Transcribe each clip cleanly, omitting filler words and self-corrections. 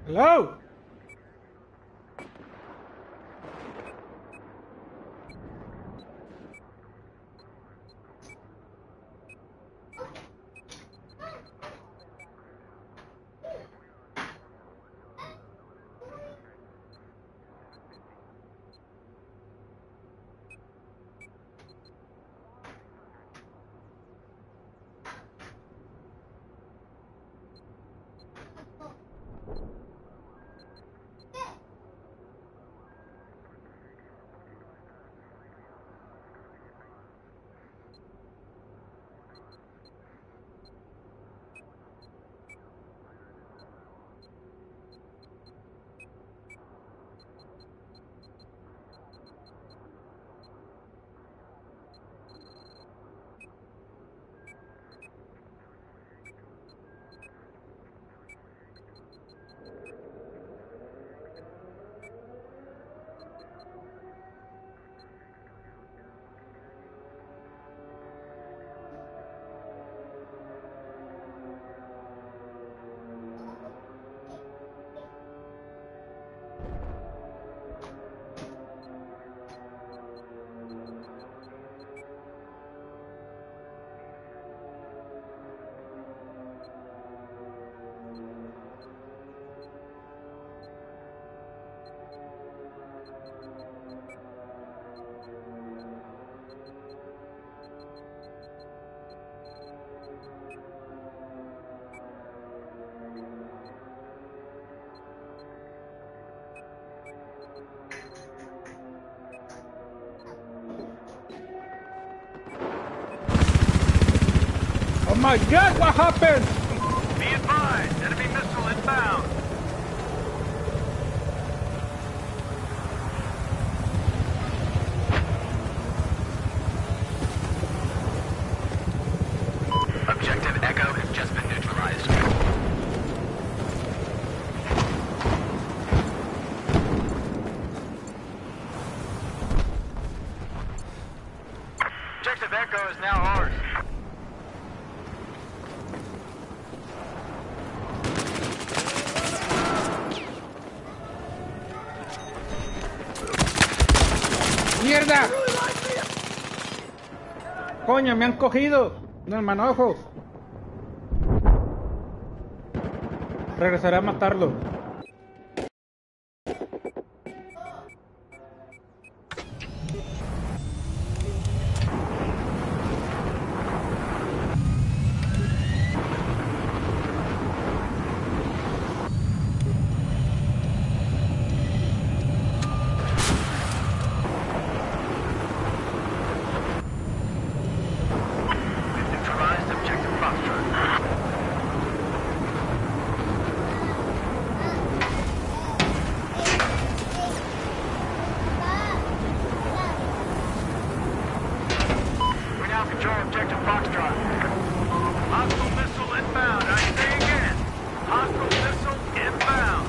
Hello? Oh my God, what happened? Be advised, enemy missile inbound. Objective Echo has just been neutralized. Objective Echo is now ours. ¡Mierda! ¡Coño, me han cogido! No, el manojo. Regresaré a matarlo. Neutralized Objective Foxtrot. We now control Objective Foxtrot. Hostile missile inbound. I say again. Hostile missile inbound.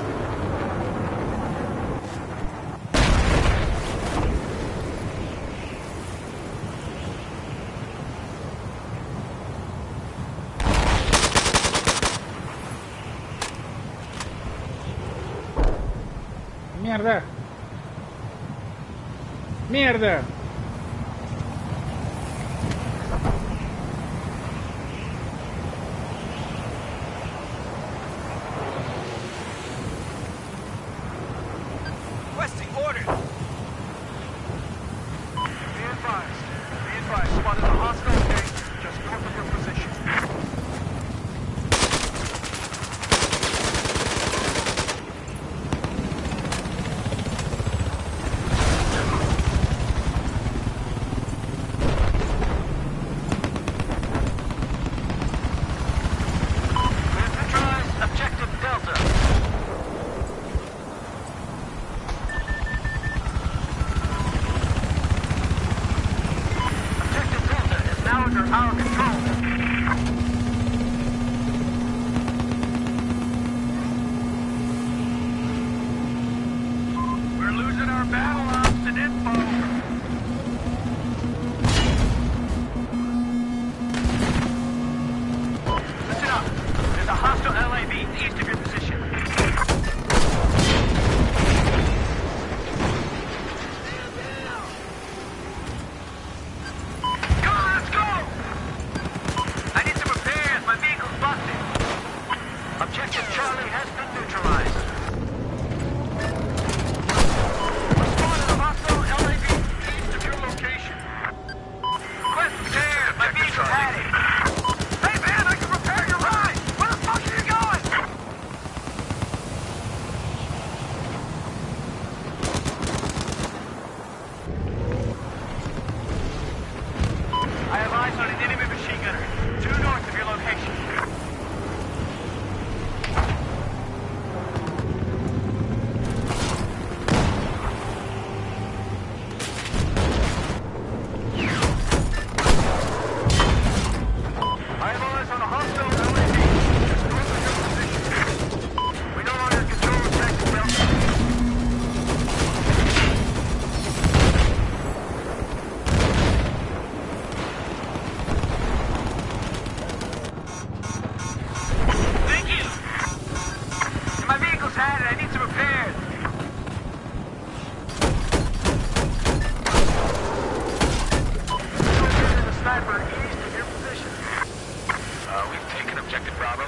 ¡Mierda! ¡Mierda! Requesting orders. Be advised. Be advised. Spotted a hostile gate just north of your position. Objective Charlie has been neutralized. Respond to the hostile LAV east of your location. Quest there, my vehicle had it. Hey man, I can repair your ride! Where the fuck are you going? I have eyes on an enemy machine gunner, due north of your location. I have eyes on a hostile LAV, just north of your position. We no longer control sector Delta. Thank you! My vehicle's had it. I need some repairs. Located a sniper east of your position. We've taken objective Bravo.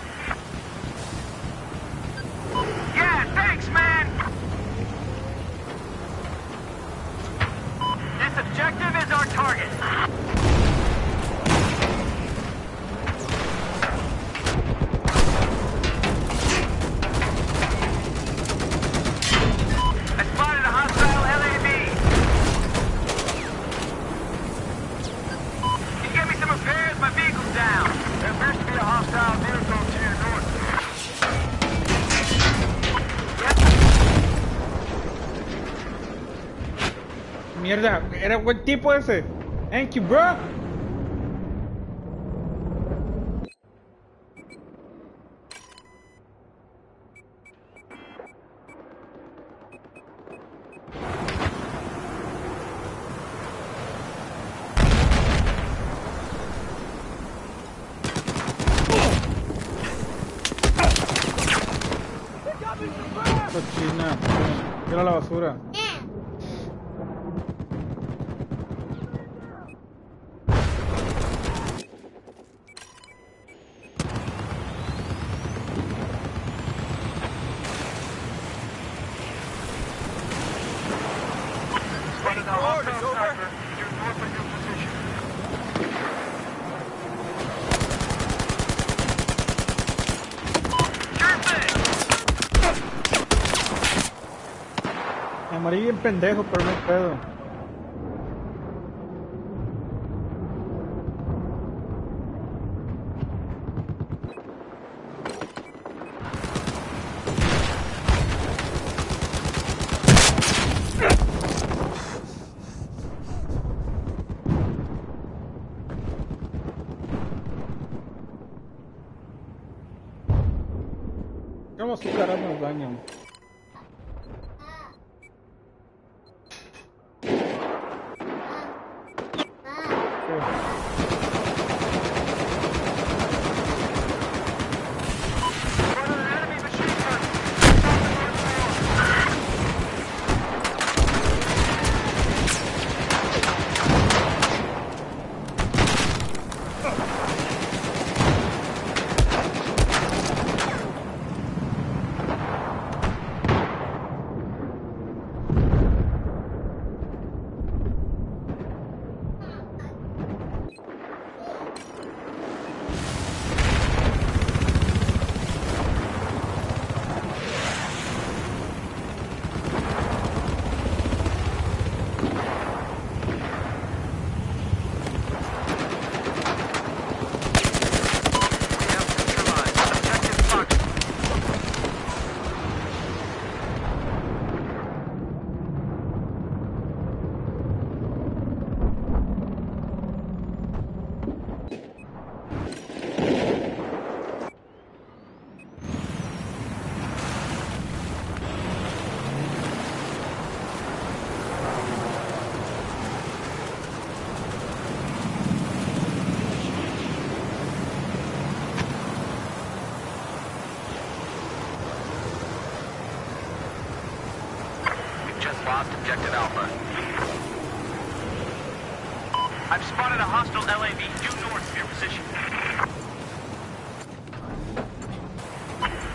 Yeah, thanks, man! This objective is our target. I spotted a hostile LAV. Can you get me some repairs? My vehicle's down. There appears to be a hostile vehicle to your north. Mierda, era buen tipo ese. Thank you, bro. Cochina. Tira la basura. Spotted a hostile sniper due north of your position. Sure thing! Me morí bien pendejo, pero no hay pedo. ¿Cómo su cara nos dañan? Spotted an enemy machine gun. Lost objective Alpha. I've spotted a hostile LAV due north of your position.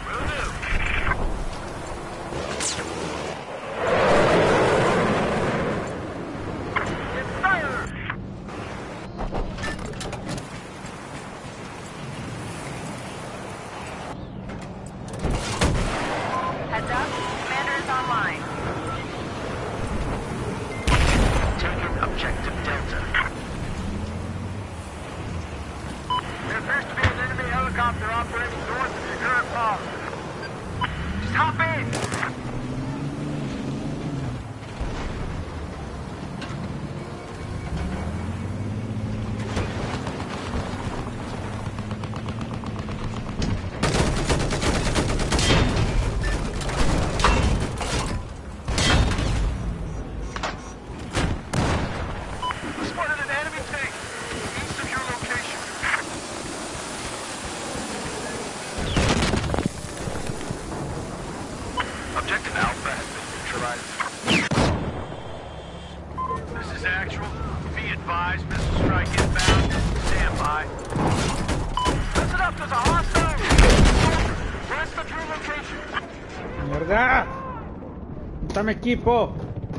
¡Mierda! ¡Dame equipo!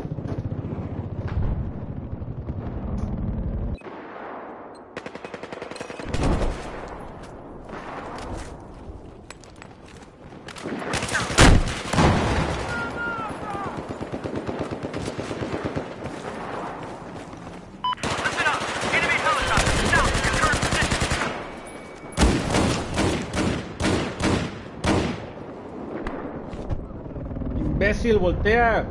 Listen up. Enemy helicopter. South. Your current position. ¡Imbécil, voltea!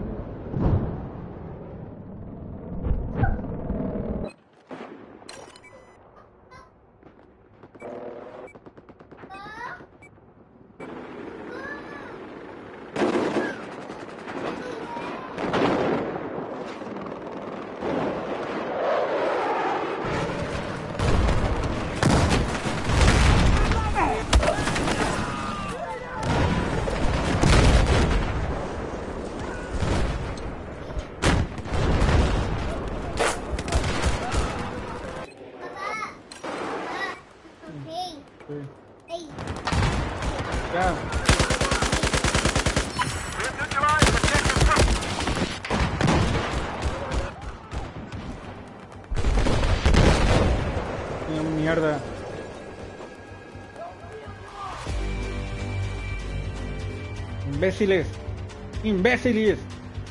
Ya. We have neutralized objective Bravo. Mierda. Imbéciles. Imbéciles.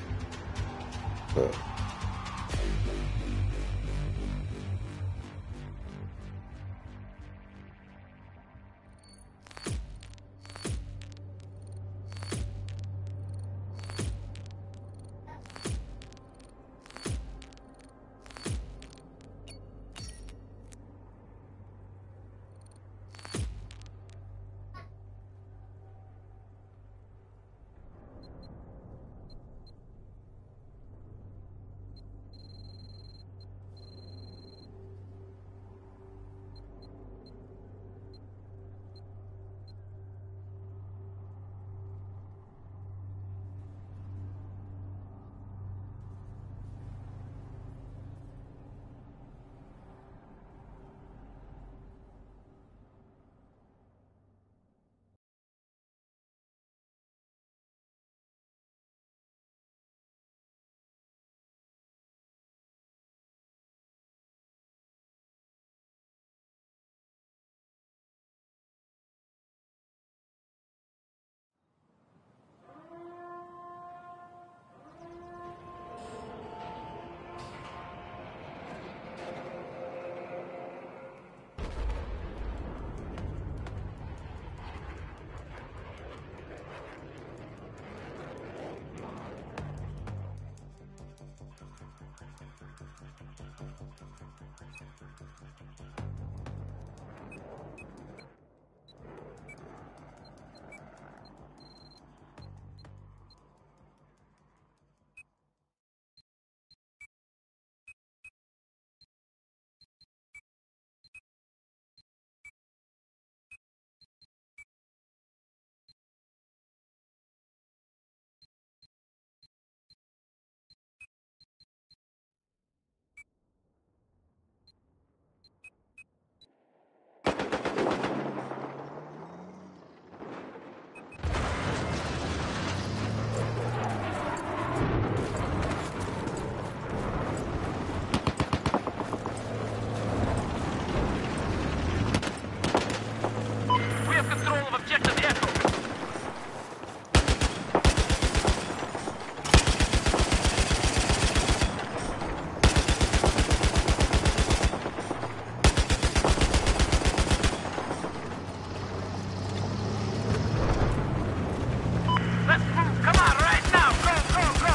We have control of objective Echo. Let's move. Come on, right now. Go, go, go.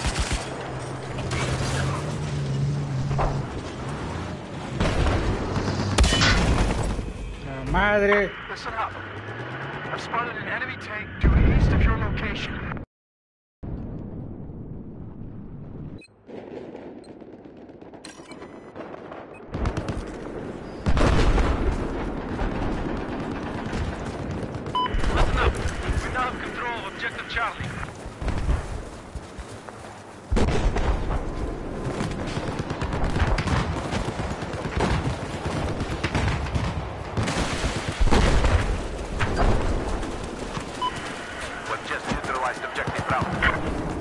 La madre. Listen up. I've spotted an enemy tank due east of your location. Listen up. We now have control of objective Charlie. We've just neutralized neutralized objective Bravo.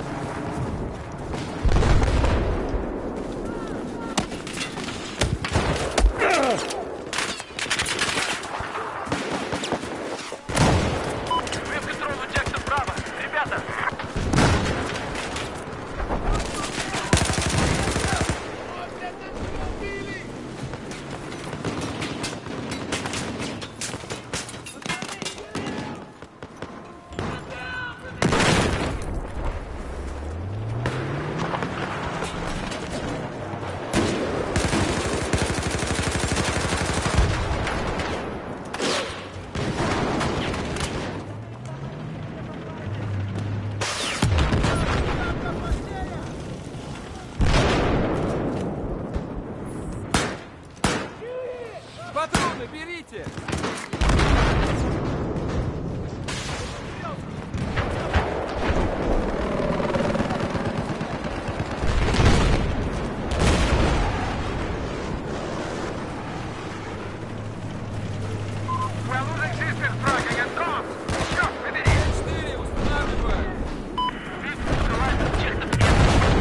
We have control of objective Bravo. Ребята! Патроны берите! We're losing system tracking and comms! Черт побери! 4, устанавливаю! We've neutralized objective Bravo.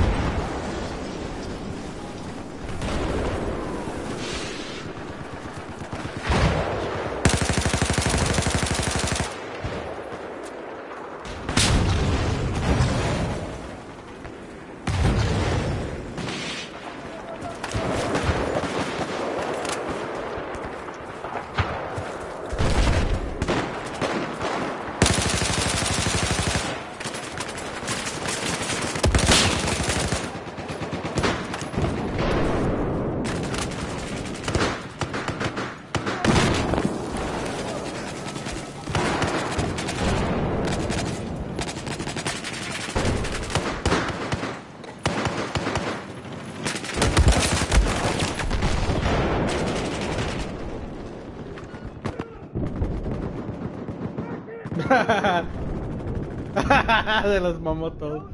Se los mamó todos.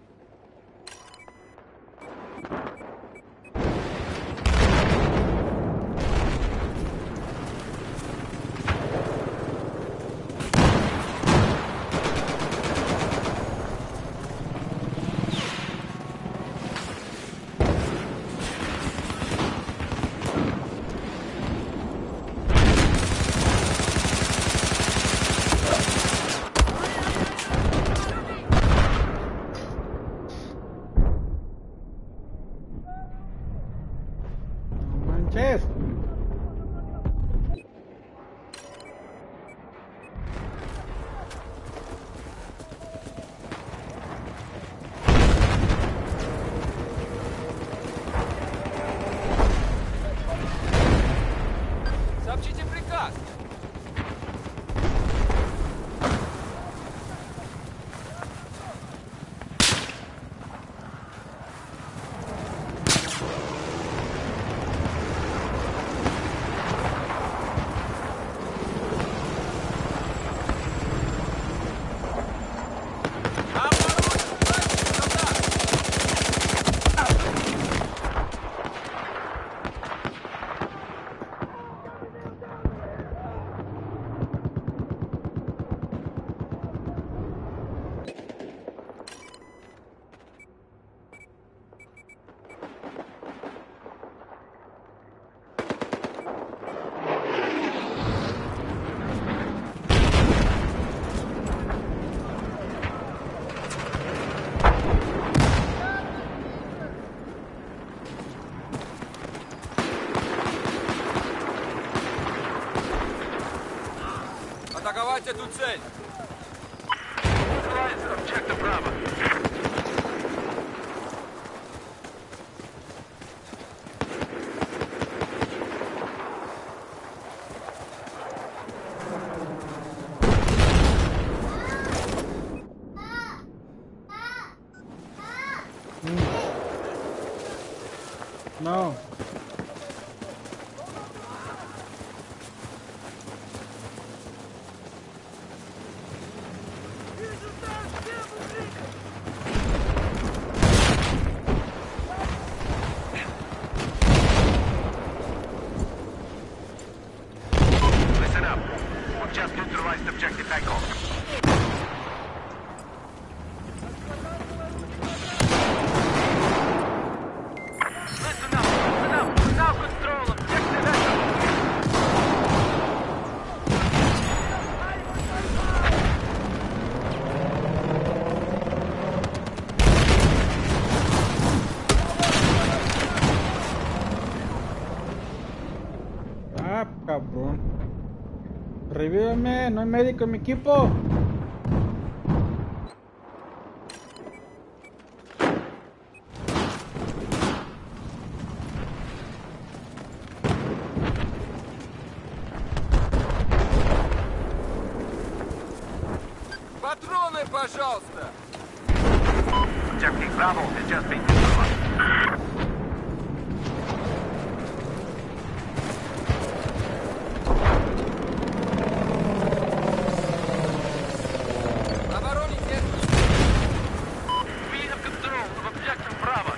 Manches. Сообщите приказ! Атаковать эту цель! Neutralized objective Bravo. No. Listen up. We've just neutralized objective Echo. no hay médico en mi equipo. Патроны, пожалуйста! Objective Bravo has just been destroyed. Обороне техники! We have control of Objective Bravo.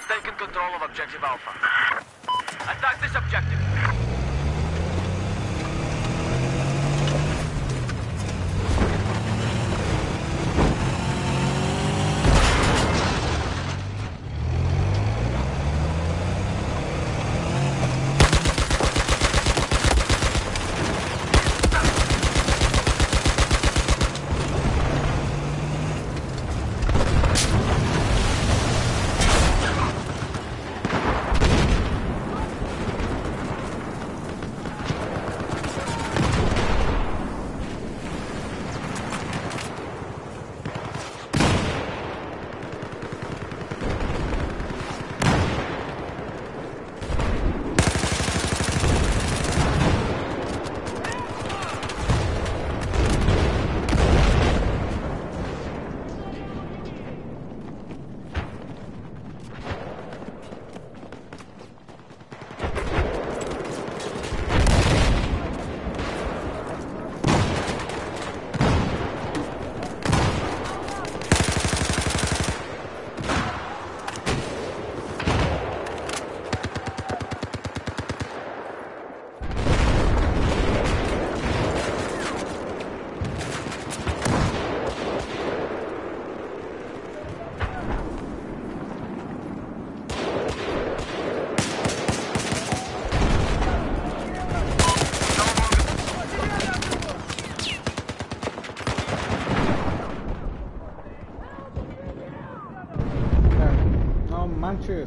I've taken control of Objective Alpha. Attack this objective. No manches.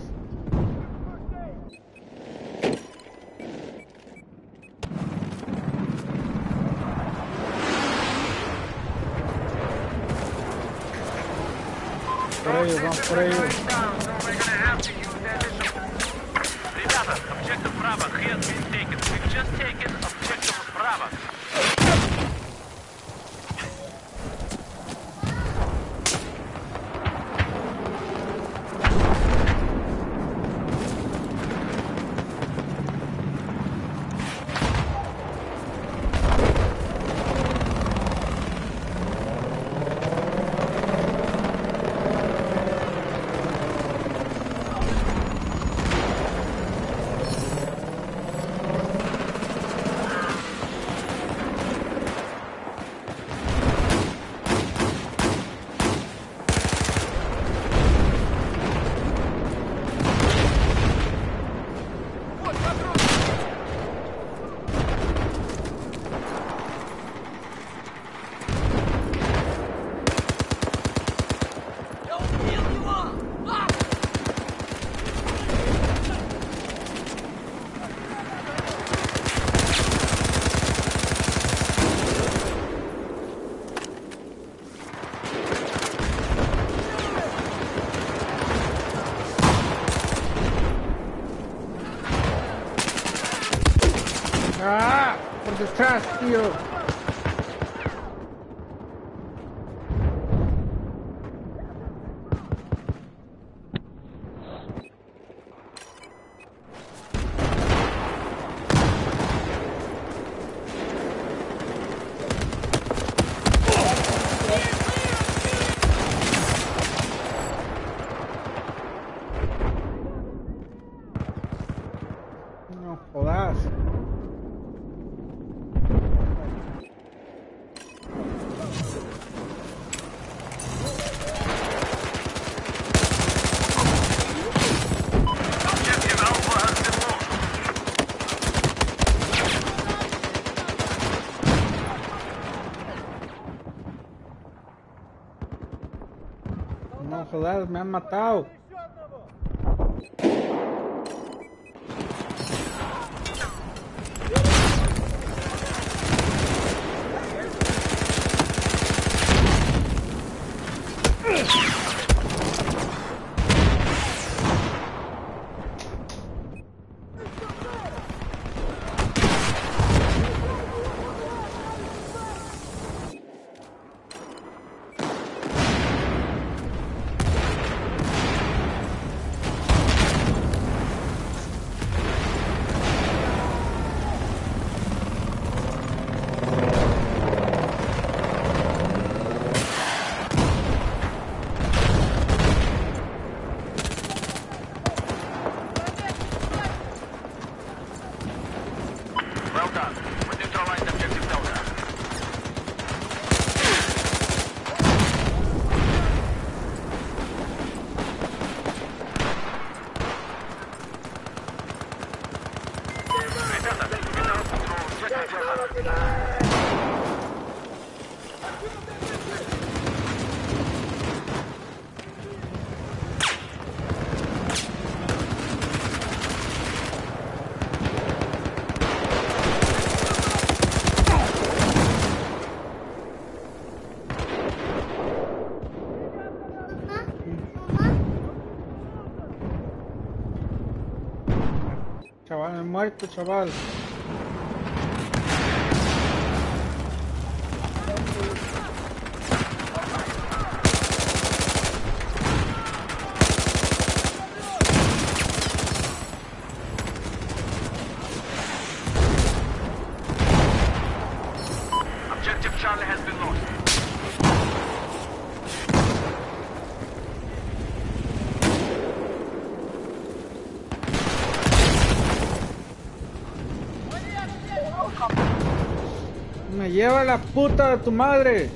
Por ellos, vamos por ellos. Ребята, Objective Bravo has been taken. We've just taken Objective Bravo. ¡Ah! Por detrás, tío. No jodas. Objective Alpha has been lost. No jodas, me han matado. Chaval, muerto, chaval. Objective Charlie has been lost. Me lleva la puta de tu madre.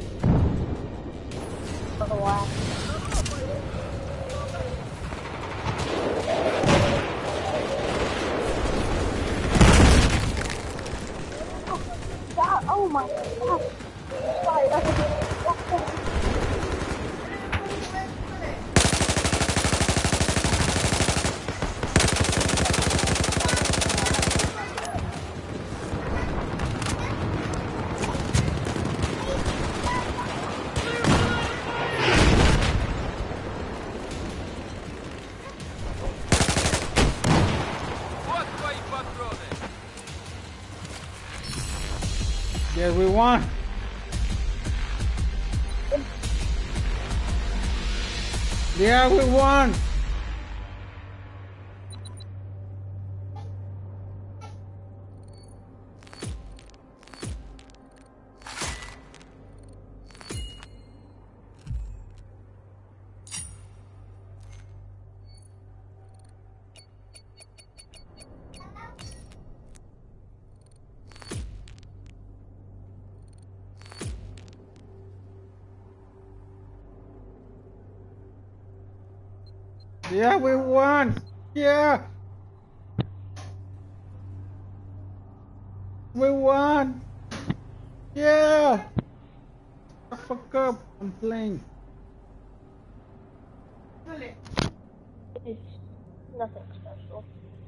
God, oh my god. Sorry, Вот твои патроны. Yes, we won. Yeah, we won. Yeah, we won. Yeah. We won. Yeah. The fuck up. I'm playing. it's nothing special.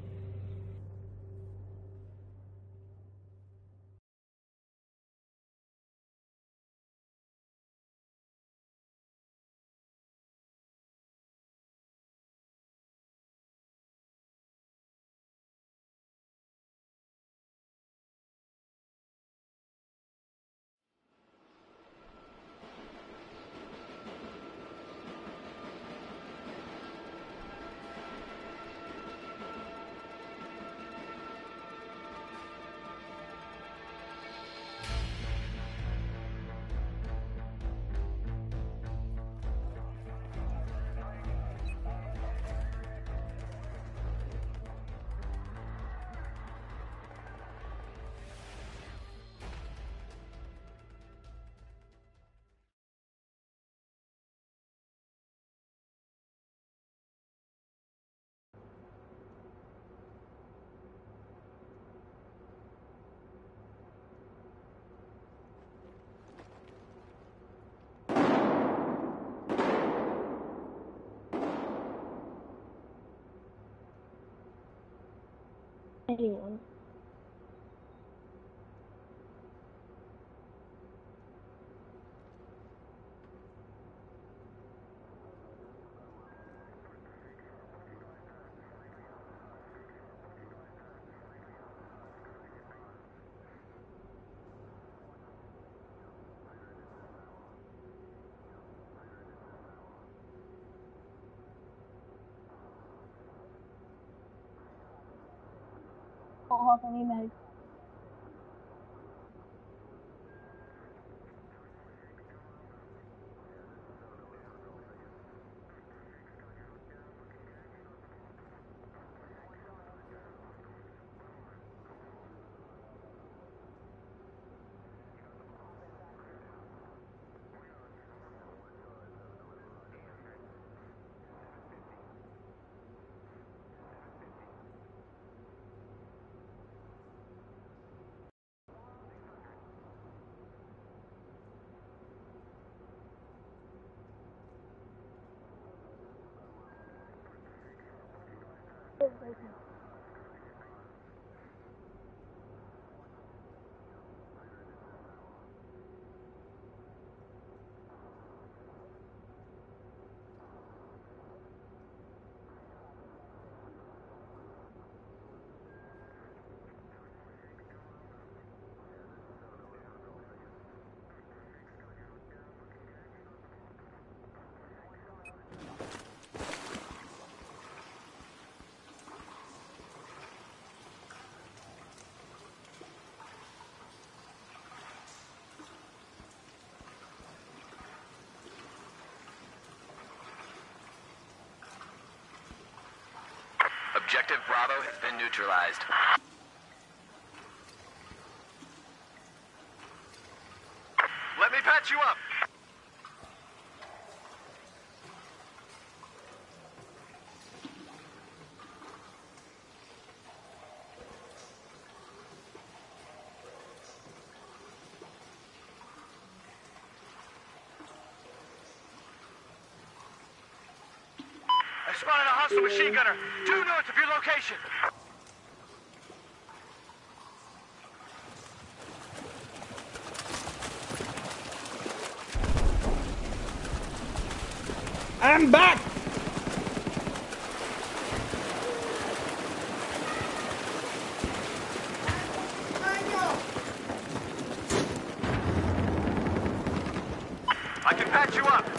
Anyone. Don't have any meds. Bravo has been neutralized. Let me patch you up. I spotted a hostile machine gunner due north of your location. I'm back! I can patch you up.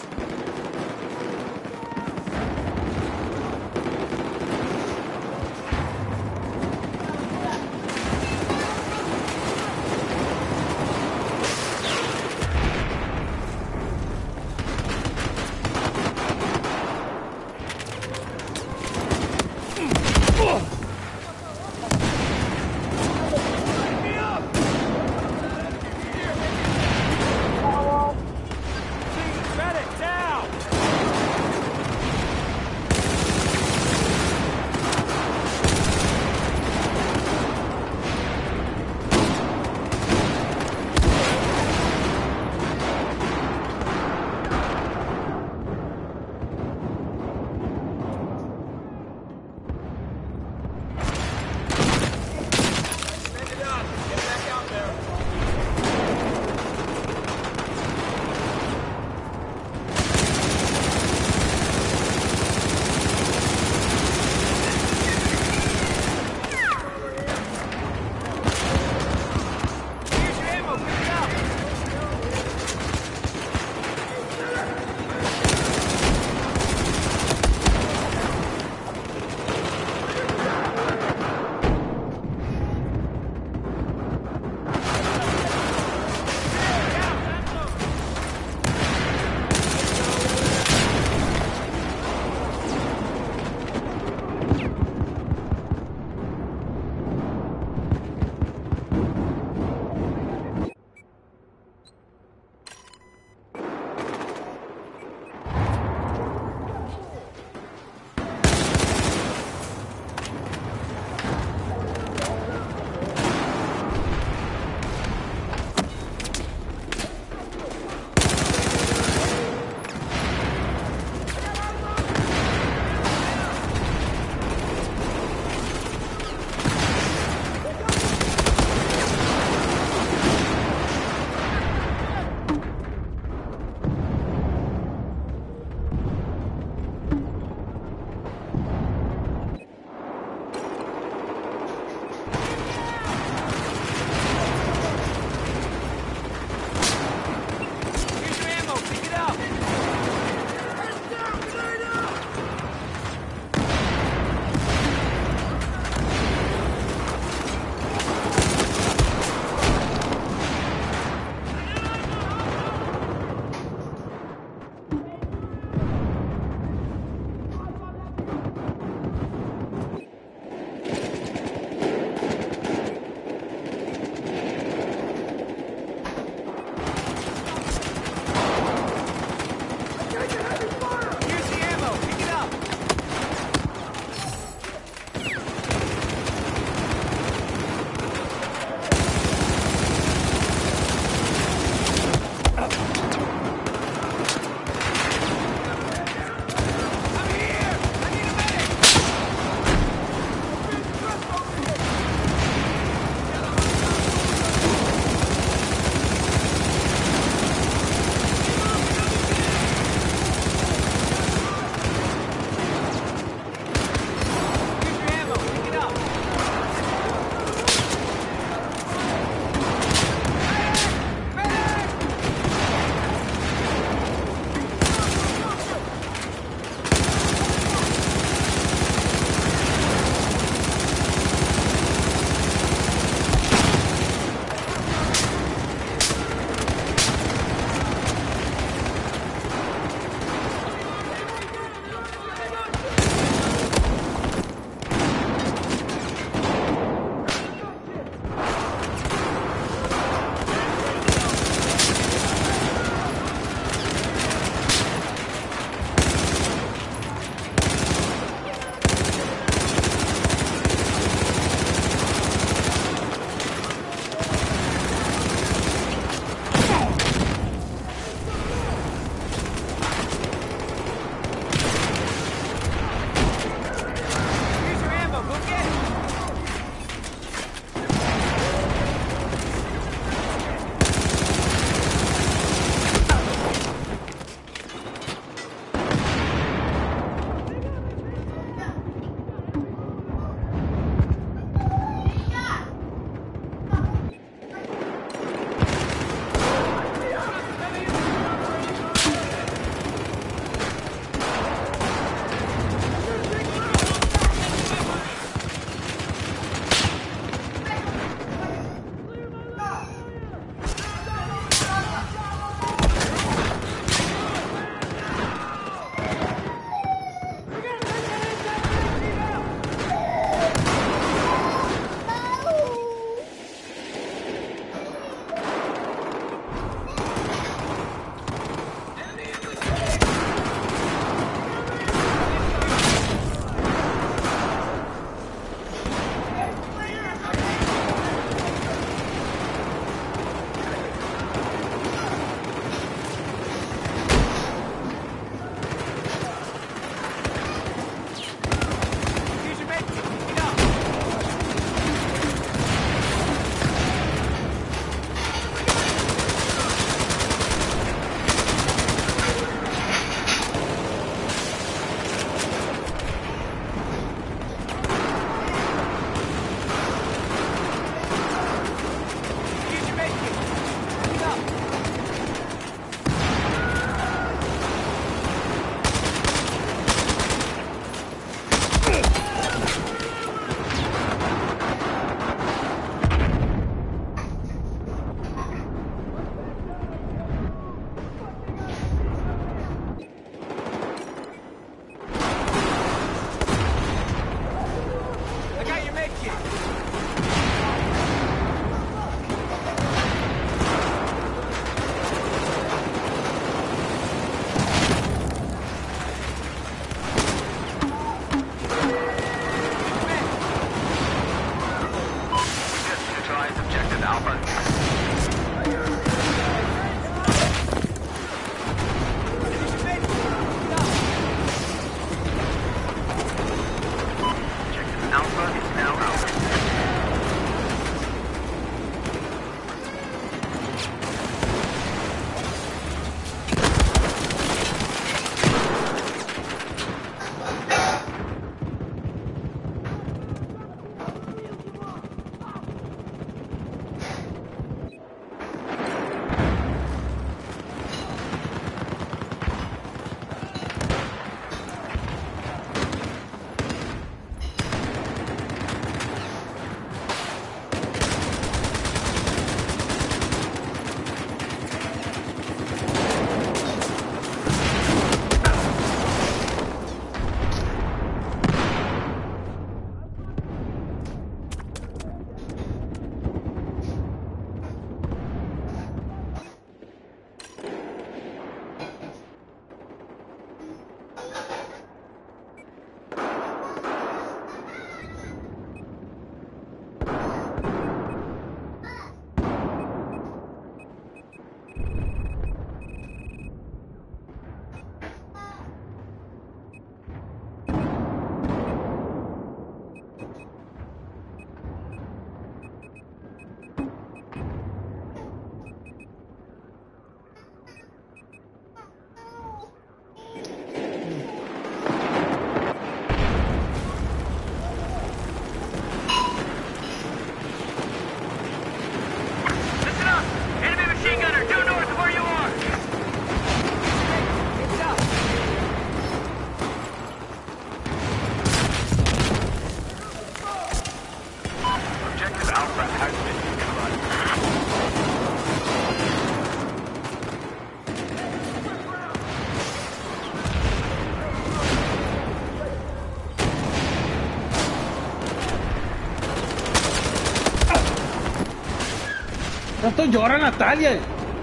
Tanto llora Natalia.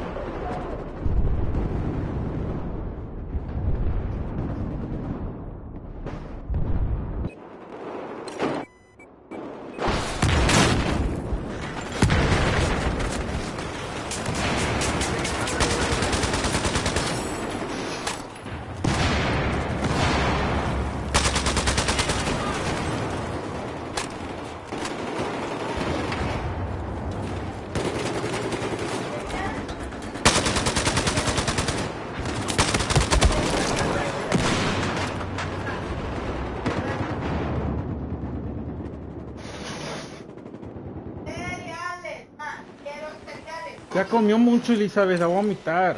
Ya comió mucho, Elizabeth, a vomitar.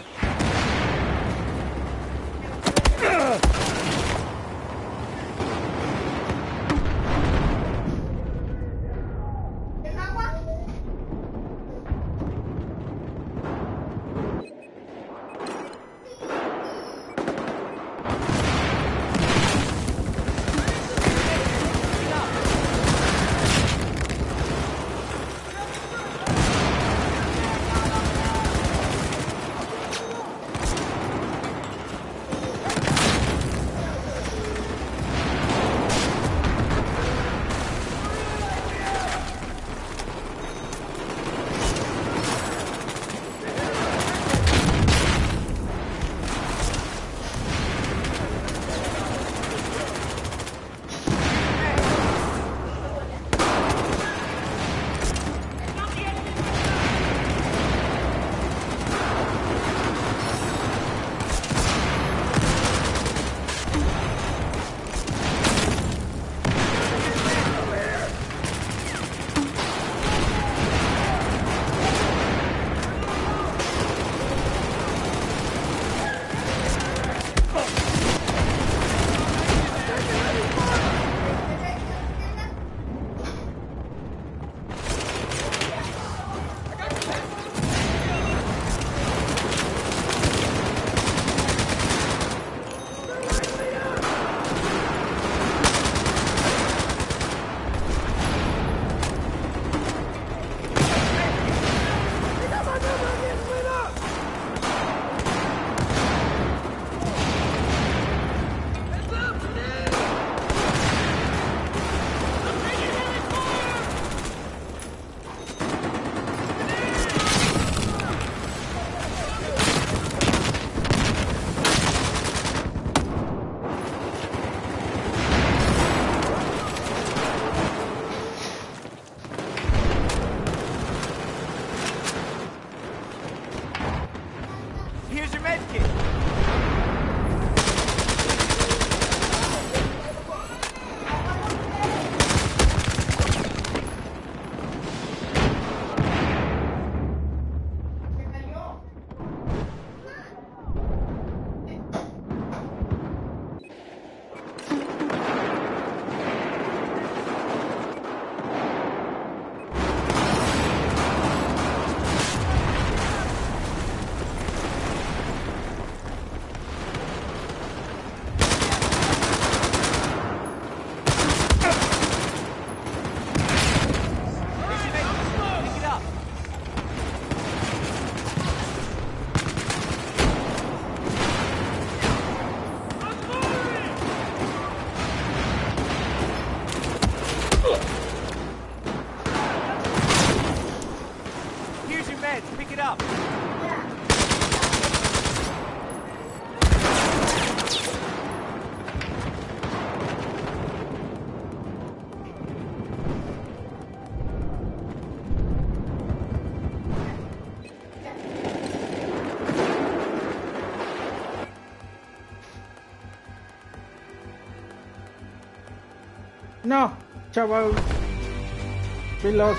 Here's your med kit. Here's your meds. Pick it up. No, chaval. We lost.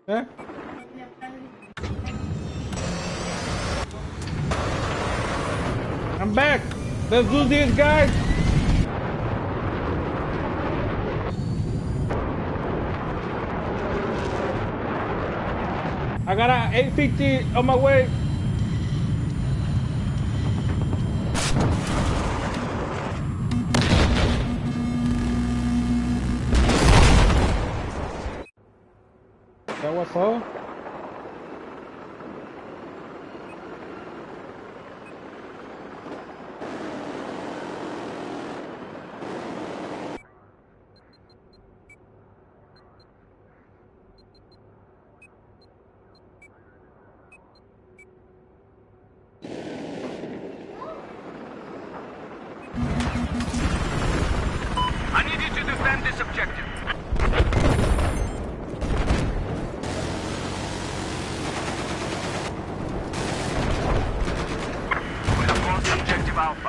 ¿Eh? I'm back. Let's do this, guys. I got a 850 on my way. That was all? I need you to defend this objective. We have lost objective Alpha.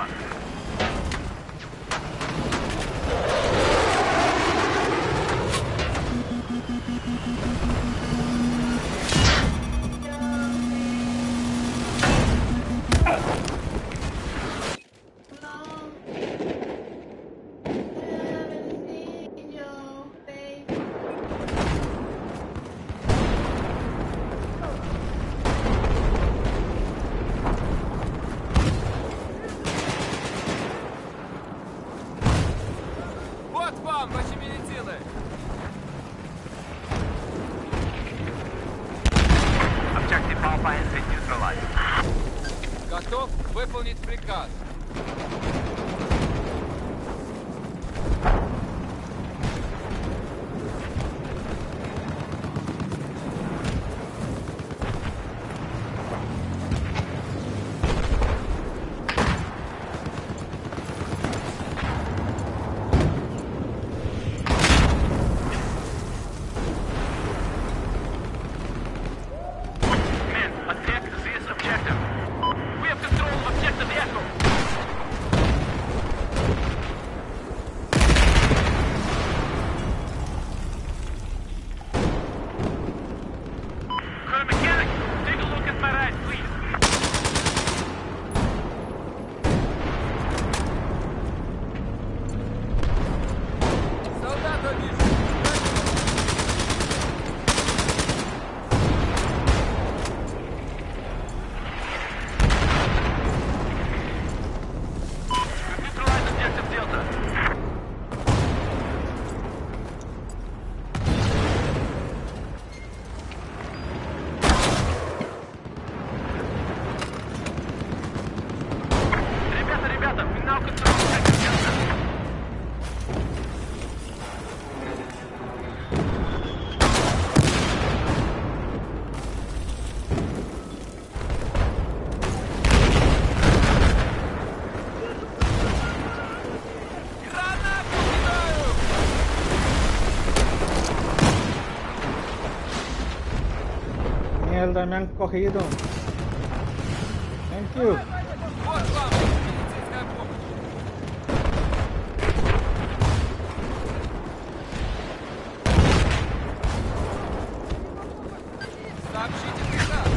Вот вам, ваши милицилы! Objective Alpha has been neutralized. Готов выполнить приказ. Men, attack this objective. We have control of objective Echo. Colonel Mechanic, take a look at my right, please. Солдата вижу! Neutralize objective Delta. Ребята, we now control objective Delta. Гранату кидаю! Mierda, me han cogido. Thank you. Вот вам медицинская помощь. Сообщите приказ.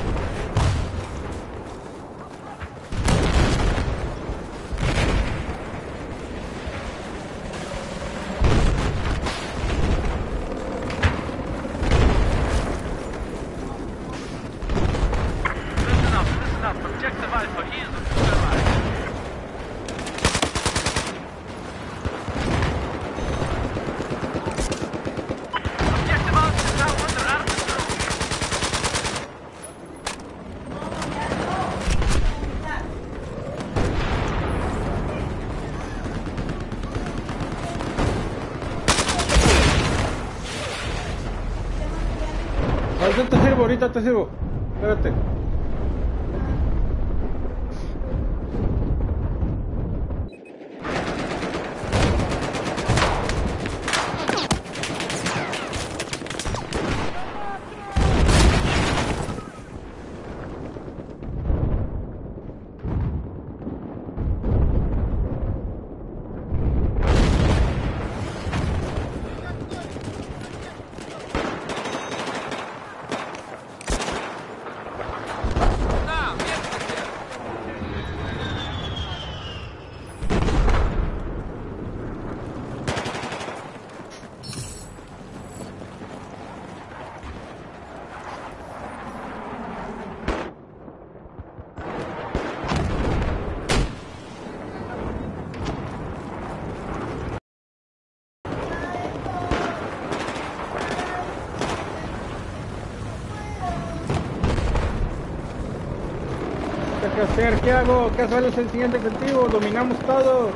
Listen up. Objective Alpha is neutralized. Objective Alpha is now under our control. Ahorita te sirvo. Espérate. que hacer, ¿qué hago? ¿Qué sale el siguiente objetivo? Dominamos todo.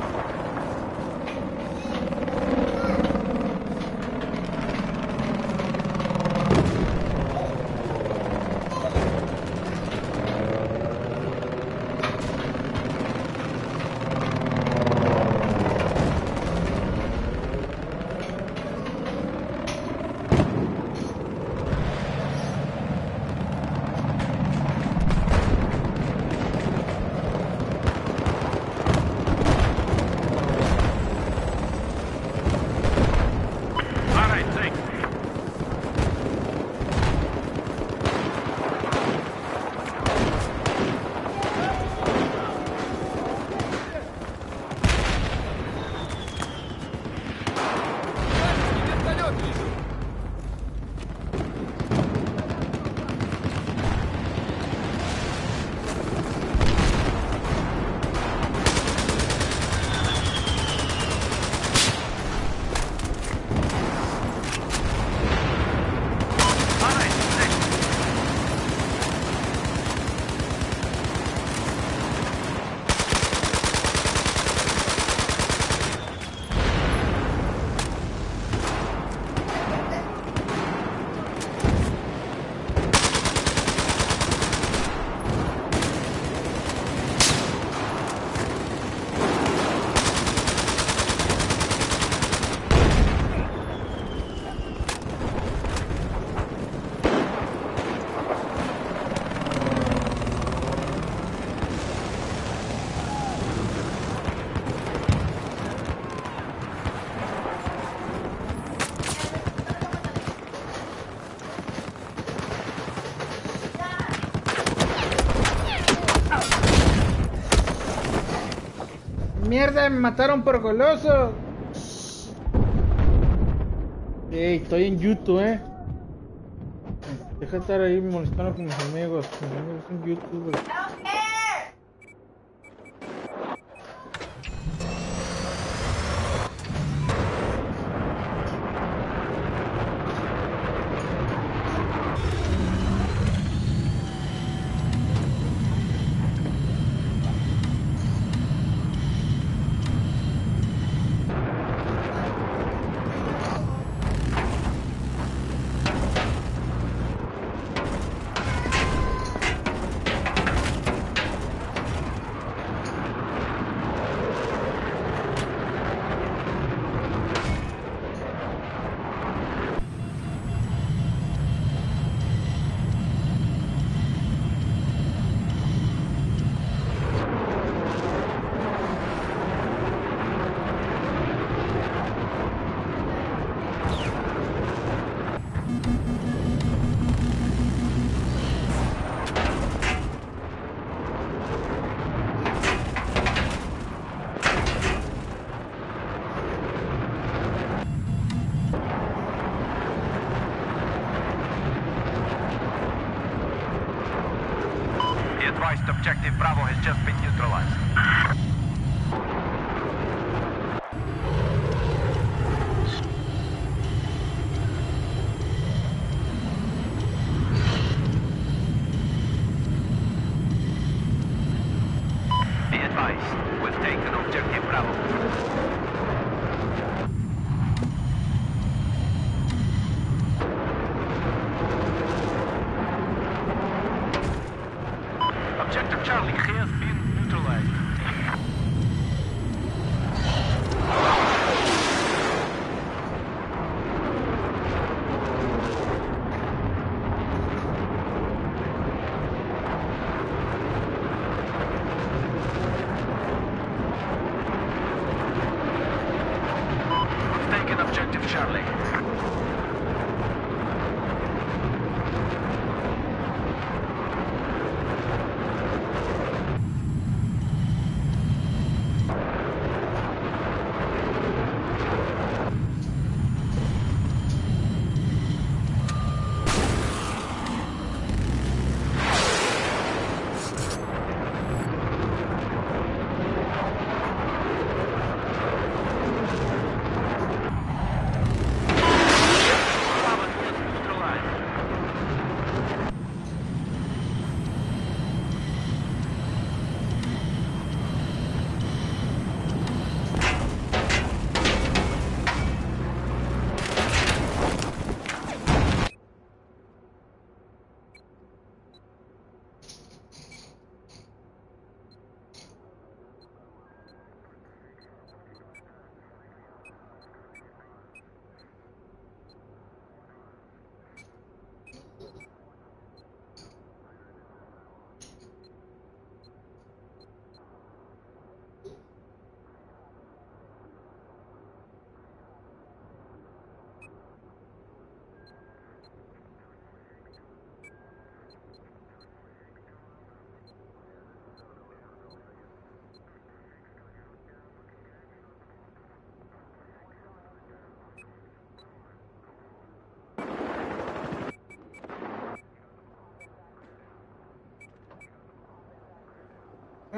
All right, thanks. Вертолет вижу. All right, thanks. Mierda, me mataron por goloso. Ey, estoy en YouTube, Deja de estar ahí molestando con mis amigos. Mis amigos son youtubers. Be advised, objective Bravo has just been neutralized. Be advised, we've taken objective Bravo. Objective Charlie has been neutralized.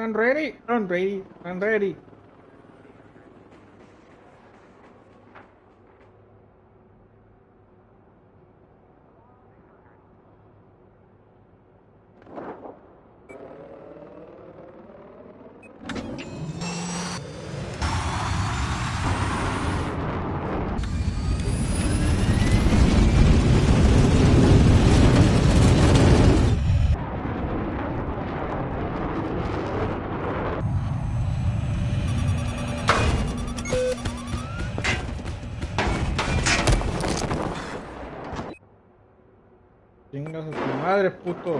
I'm ready. I'm ready. I'm ready. Chingas a tu madre, puto.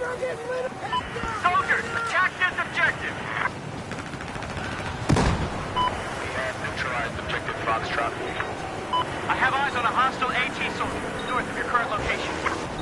Soldiers, attack this objective! We have neutralized objective Foxtrot. I have eyes on a hostile AT soldier north of your current location.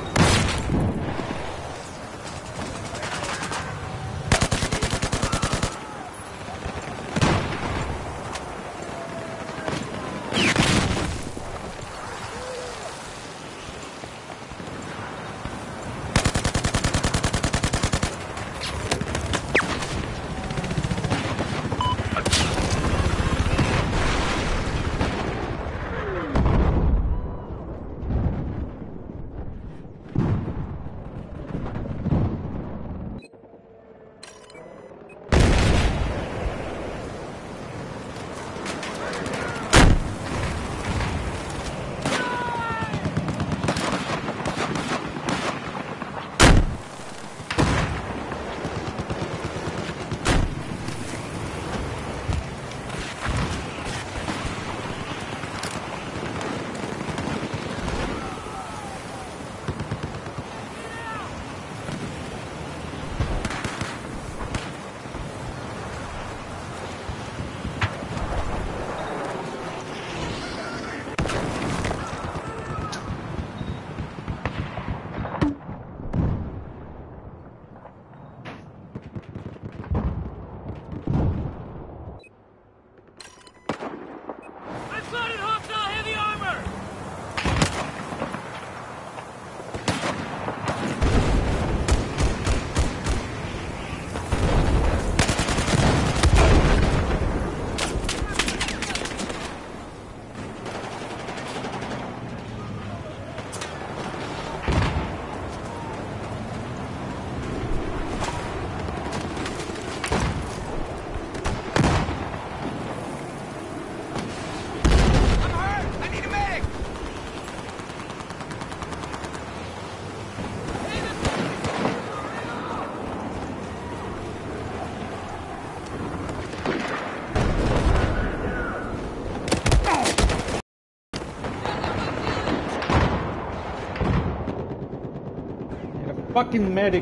Fucking medic.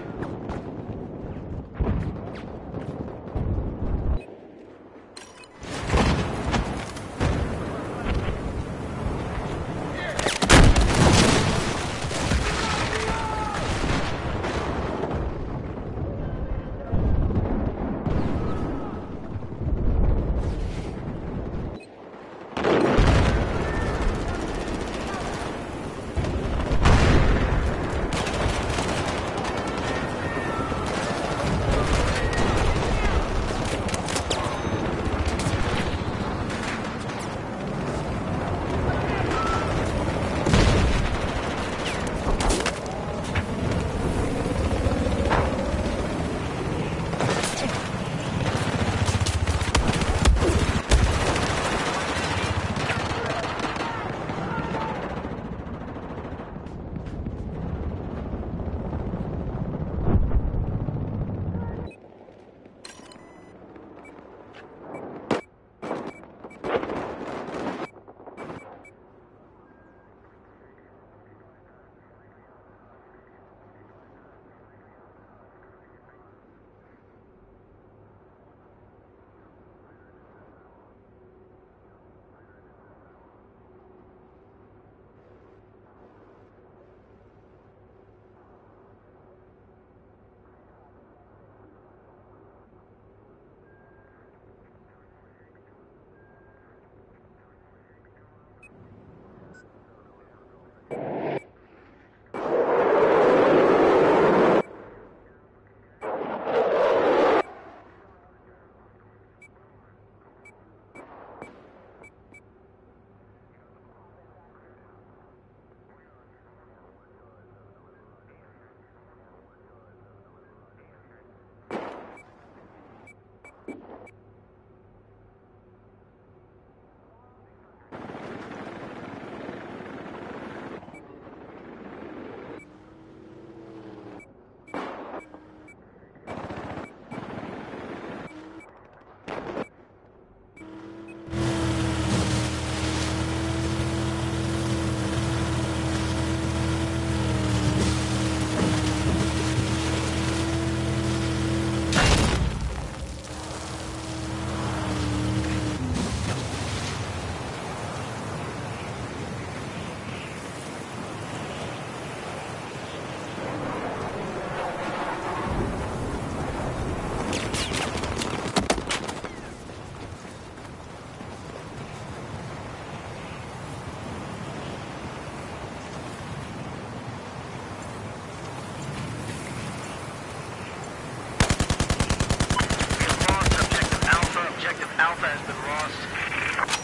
Alpha has been lost.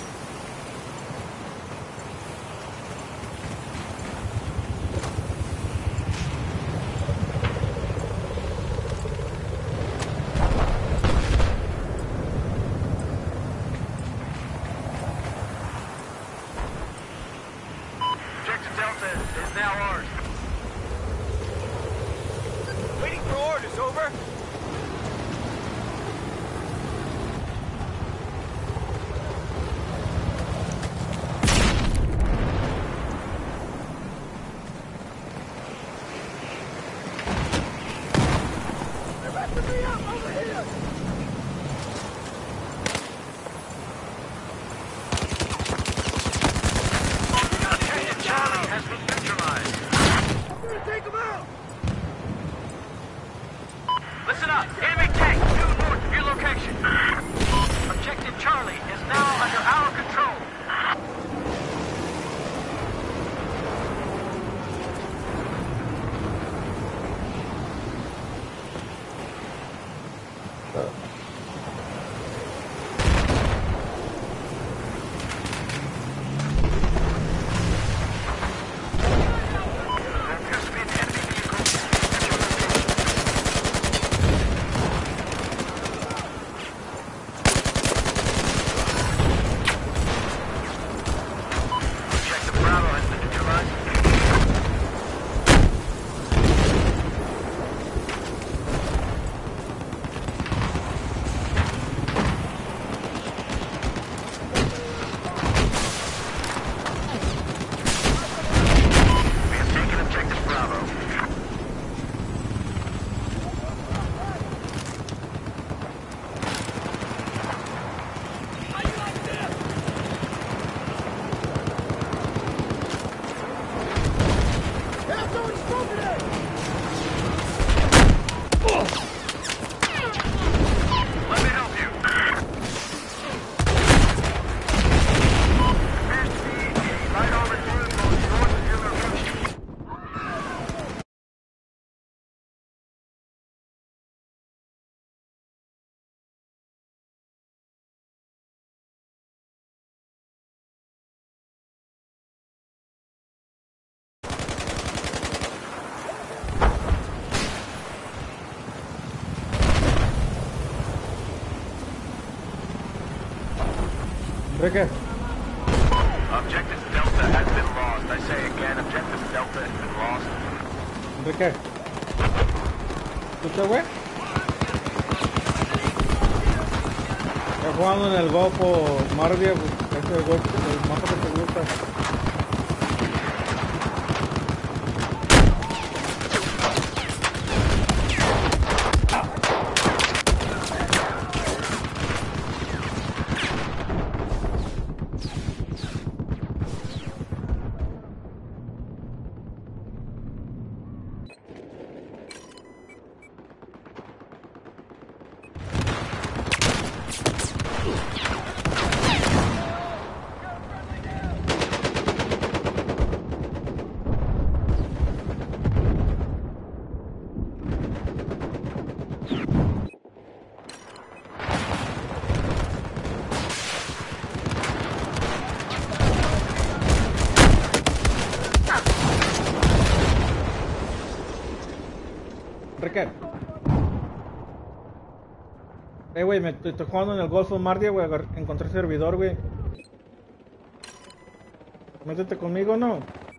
Objective Delta is now ours. Waiting for orders, over. Objective Charlie has been neutralized. Listen up. Enemy tank due north of your location. Objective Charlie is now under our control. There appears to be an enemy vehicle at your location. Objective Bravo has been neutralized. We have taken Objective Bravo. Let me help you. Appears to be a light armored vehicle north of your location. Enrique, Objective Delta has been lost. I say again, Objective Delta has been lost. Enrique. ¿Escucha, güey? Estoy jugando en el Golfo Mardia, pues, ese golf, el mapa que te gusta. Enrique. Güey, me estoy jugando en el Golfo Mardia, güey. Encontré servidor, güey. Métete conmigo, ¿no?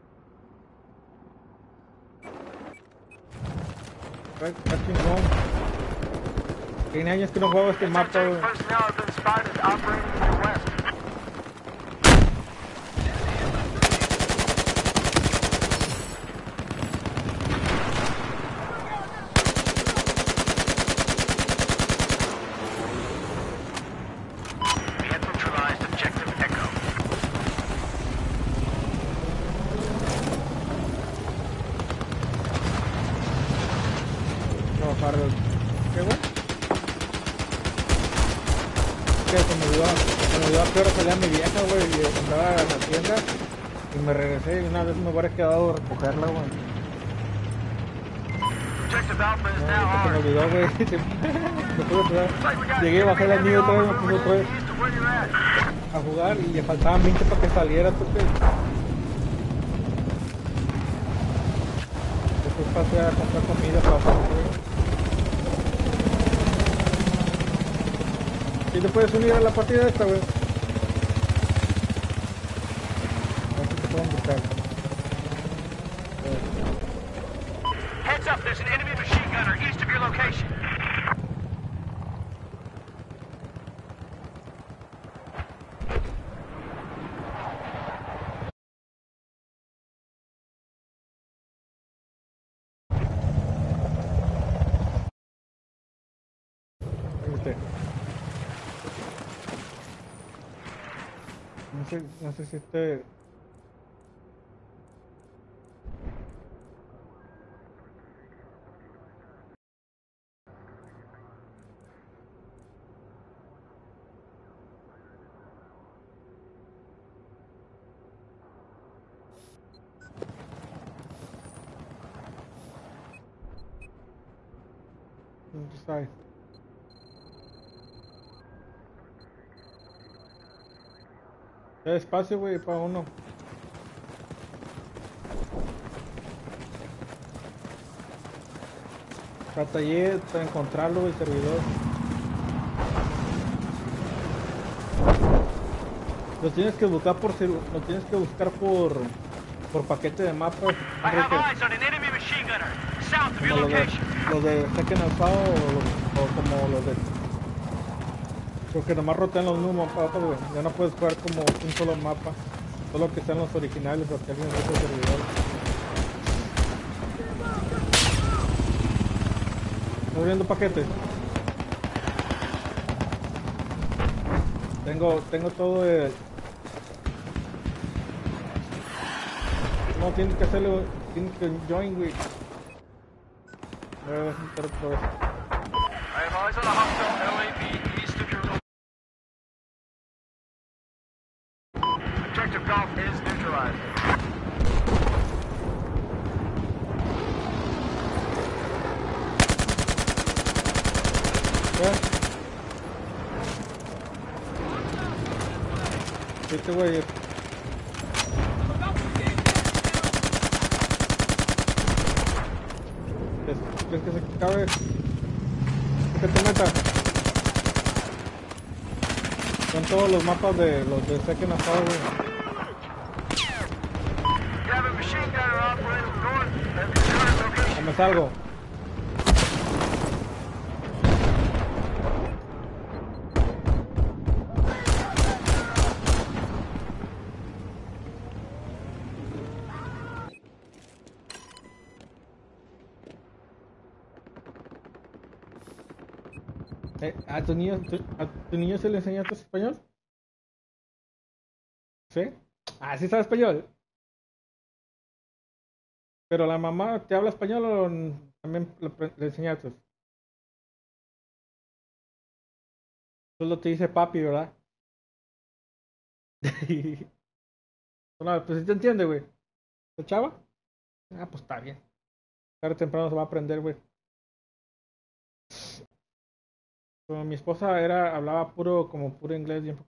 Está chingón. Tiene años que no juego este mapa, güey. Personnel have been spotted operating to the west. We have neutralized Objective Echo. No, Farrell. ¿Qué, güey? Que se me olvidó a qué hora salía mi vieja, güey, y andaba a la tienda y me regresé y una vez me hubiera quedado a recogerla, güey. Objective Alpha is No, now se me ours. olvidó, güey. Me puse otra vez. Looks like we got Llegué, bajé la heavy nieve otra vez, me armor puse otra vez east of where you're at. a jugar y le faltaban 20 para que saliera, tú que. Después pasé a comprar comida para hacer, güey. ¿Sí te puedes unir a la partida esta, güey? A ver si te pueden buscar. Heads up, there's an enemy machine gunner east of your location. ¿Viste? No sé si este... ¿Dónde está? Ya espacio, güey, para uno. Batallé para encontrarlo, el servidor. Lo tienes que buscar lo tienes que buscar por paquete de mapas. I have Enrique. eyes on an enemy machine gunner south of your Como location. los de Second Alpha o como los de... Porque nomás rotean los mismos mapas, güey. Ya no puedes jugar como un solo mapa. Solo que sean los originales o que alguien de otro servidor. ¿Estás viendo paquetes? Tengo todo el... No, tienes que hacerlo... Tienes que join, güey. Voy a entrar otra vez. I have eyes on a hostile LAV east of your location. Objective Golf is neutralized. ¿Qué? Este güey es... ¿Quieres que se cabe? Que te meta. Son todos los mapas de los de Second Alpha, güey. You have a machine gunner operating north of your current O location. me salgo. ¿A tu niño se le enseñaste español? ¿Sí? Ah, sí sabe español. Pero la mamá te habla español o también le enseñaste. Solo te dice papi, ¿verdad? No, pues sí te entiende, güey. ¿La chava? Ah, pues está bien. Tarde o temprano se va a aprender, güey. Como mi esposa hablaba puro inglés bien